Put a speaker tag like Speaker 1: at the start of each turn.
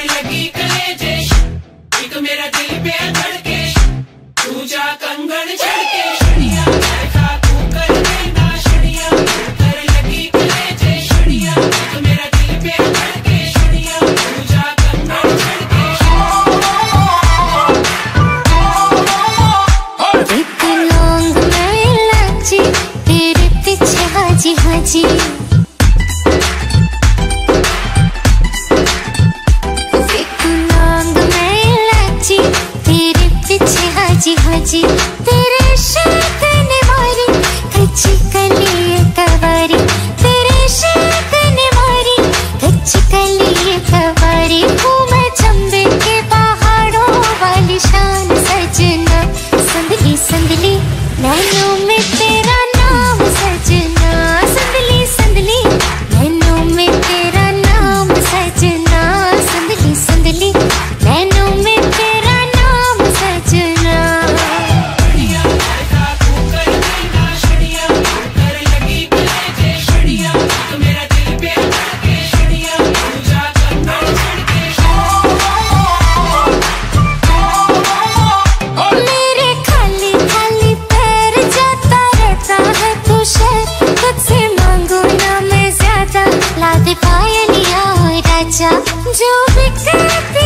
Speaker 1: लगी कलेजे, एक मेरा दिल पे धड़के, तू जा कंगन झड़के, शड़िया ऐसा तू कर देना, शड़िया कर लगी कलेजे, शड़िया एक मेरा दिल पे धड़के, शड़िया तू जा कंगन झड़के।
Speaker 2: एक लौंग मैं इलायची, तेरे पीछे हाजी हाजी, हाजी हाजी, तेरे शेक ने मारी कच्ची कली कवारी, तेरे शेक ने मारी कच्ची कली कवारी, हूँ मैं चंबे के पहाड़ों वाली शान सजना, संदली संदली नैनों में तेरा नाम सजना, संदली संदली नैनों में तेरा नाम सजना, संदली संदली नैनों में तेरा नाम सजना। जो भी कहते